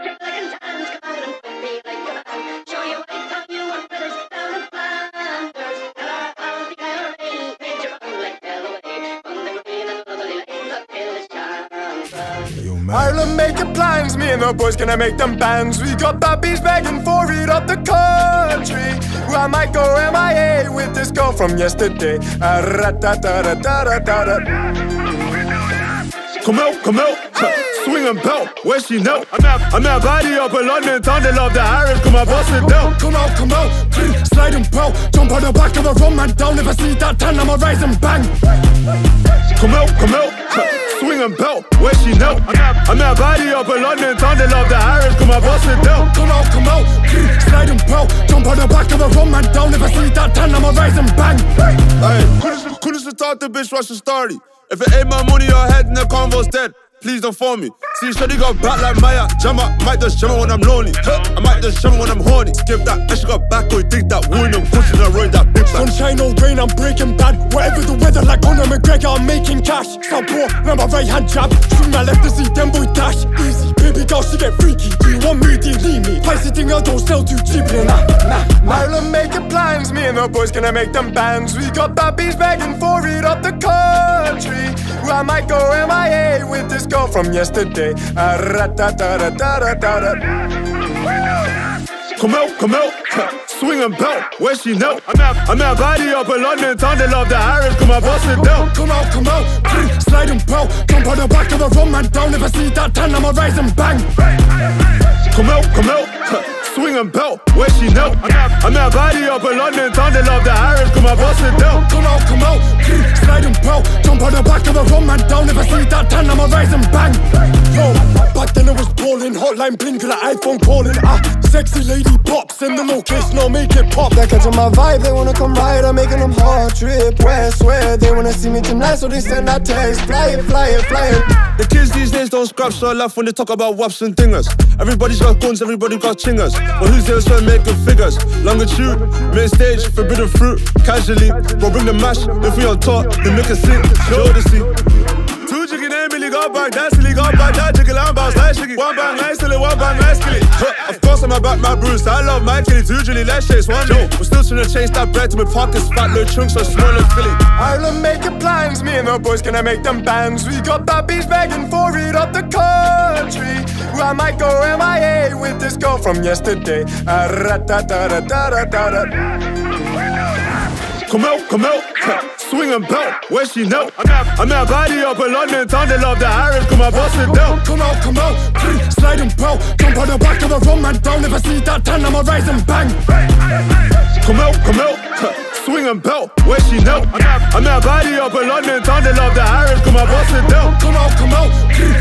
Ireland making plans, me and the boys gonna make them bands. We got babbies begging for it up the country. Well, I might go MIA with this girl from yesterday. Come out, swing and belt, where she know? I'm that body up in London town, they love the Irish, come and bust it down. Come out, slide and belt, jump on the back of a rum man down. If I see that tan, I'ma rise and bang. Come out, swing and belt, where she know? I'm that body up in London town, they love the Irish, come and bust it down. Come out, slide and belt, jump on the back of a rum man down. If I see that tan, I'ma rise and bang. Hey, couldn't start the bitch, watch the story. If it ain't my money, your head in the convo's dead. Please don't phone me. See, shawty got back like Maya. Jam up, might just jam when I'm lonely. I might just jam when I'm horny. Skip that, and she got back, or you think that wound and pushing her road that big back. Sunshine or rain, I'm breaking bad. Whatever the weather, like Conor McGregor, I'm making cash. Stop poor, now my right hand jab. Swing my left to see them boy dash. Easy, baby girl, she get freaky. Do you want me, do you need me? Pricey thing, I don't sell too cheaply. Nah. Ireland making plans, me and the boys gonna make them bands. We got babbies begging for it up the country. Well, I might go MIA with this girl from yesterday. Come out, swing and belt, where she know? I'm that body up in London town, they love the Irish, come and bust it down. Come out, slide and belt, jump on the back of a rum man down. If I see that tan, I'ma rise and bang. Come out, swing and belt, where she know? I'm that body up in London town, they love the Irish, come and bust it down. Come out, slide and belt, jump on the back of a rum man down. If I see that tan, I'ma rise and bang. Yo, back then it was ballin', hotline blinking, the iPhone calling. Sexy lady pops in the location, I'll make it pop. They're catching my vibe, they wanna come ride, I'm making them hard trip west, where they wanna see me tonight, so they send that text. Fly it. The kids these days don't scrap, so I laugh when they talk about waps and dingers. Everybody's got guns, everybody got chingers. But who's there to make good figures? Longitude, main stage, forbidden fruit, casually. Bro, bring the mash, if we on top, we make a sing, show the scene. Two chicken ain't really got back, that silly got back, that jiggle and bounce, like shiggy. One bang, nice silly, one bang, nice killy. Of course I'm about my bruise, I love my killy. Two Julie, let's chase one day. We're still trying to chase that bread to my pockets fat, little chunks so small and Philly. Ireland making plans, me and the boys gonna make them bands. We got babbies begging for it up the country. Well, I might go MIA with this girl from yesterday. Come out, swing and belt, where she know? I'm that body up in London town, they love the Irish, come and bust it down. Come out, slide and belt, jump on the back of a rum man down. If I see that tan, I'ma rise and bang. Come out, swing and belt, where she know? I'm that body up in London town, they love the Irish, come and bust it down. Come out,